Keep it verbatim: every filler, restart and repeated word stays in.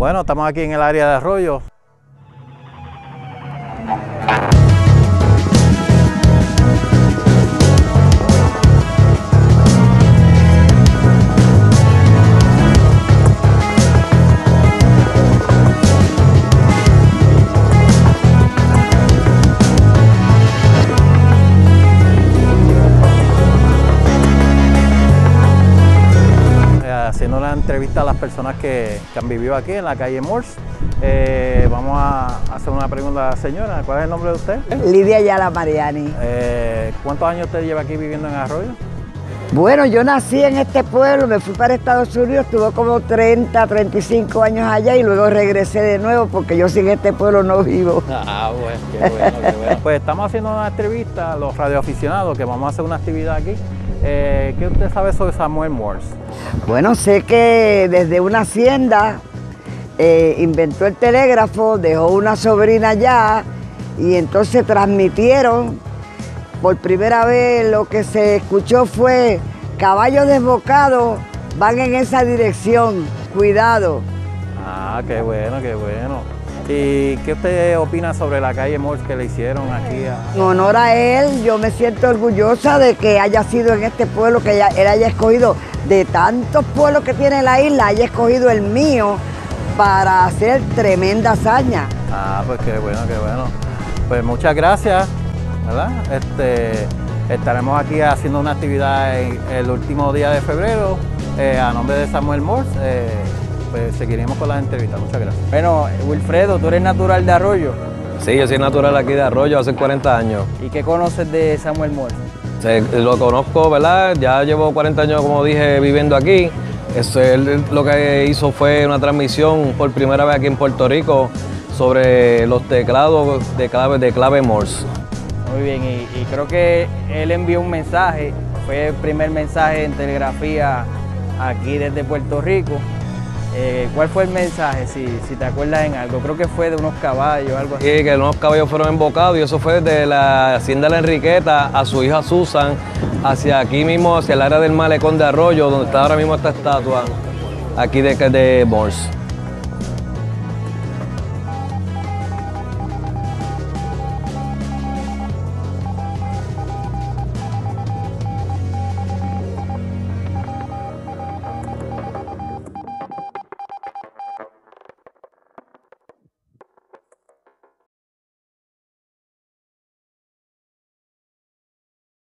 Bueno, estamos aquí en el área de Arroyo. Haciendo una entrevista a las personas que, que han vivido aquí en la calle Morse. Eh, vamos a hacer una pregunta a la señora. ¿Cuál es el nombre de usted? Lidia Ayala Mariani. Eh, ¿Cuántos años usted lleva aquí viviendo en Arroyo? Bueno, yo nací en este pueblo, me fui para Estados Unidos, estuve como treinta, treinta y cinco años allá y luego regresé de nuevo porque yo sin este pueblo no vivo. Ah, bueno, qué bueno, qué bueno. Pues estamos haciendo una entrevista a los radioaficionados que vamos a hacer una actividad aquí. Eh, ¿Qué usted sabe sobre Samuel Morse? Bueno, sé que desde una hacienda eh, inventó el telégrafo, dejó una sobrina allá y entonces transmitieron. Por primera vez lo que se escuchó fue caballos desbocados van en esa dirección, cuidado. Ah, qué bueno, qué bueno. ¿Y qué usted opina sobre la calle Morse que le hicieron aquí? A... En honor a él, yo me siento orgullosa de que haya sido en este pueblo, que él haya escogido, de tantos pueblos que tiene la isla, haya escogido el mío para hacer tremenda hazaña. Ah, pues qué bueno, qué bueno. Pues muchas gracias, ¿verdad? Este, estaremos aquí haciendo una actividad en el último día de febrero eh, a nombre de Samuel Morse. Eh, pues seguiremos con las entrevistas. Muchas gracias. Bueno, Wilfredo, tú eres natural de Arroyo. Sí, yo soy natural aquí de Arroyo hace cuarenta años. ¿Y qué conoces de Samuel Morse? Sí, lo conozco, ¿verdad? Ya llevo cuarenta años, como dije, viviendo aquí. Eso, él lo que hizo fue una transmisión por primera vez aquí en Puerto Rico sobre los teclados de clave, de clave Morse. Muy bien, y, y creo que él envió un mensaje, fue el primer mensaje en telegrafía aquí desde Puerto Rico. Eh, ¿Cuál fue el mensaje, si, si te acuerdas en algo? Creo que fue de unos caballos, algo así. Sí, que unos caballos fueron embocados y eso fue desde la hacienda de la Enriqueta a su hija Susan, hacia aquí mismo, hacia el área del malecón de Arroyo, donde está ahora mismo esta estatua aquí de, de Morse.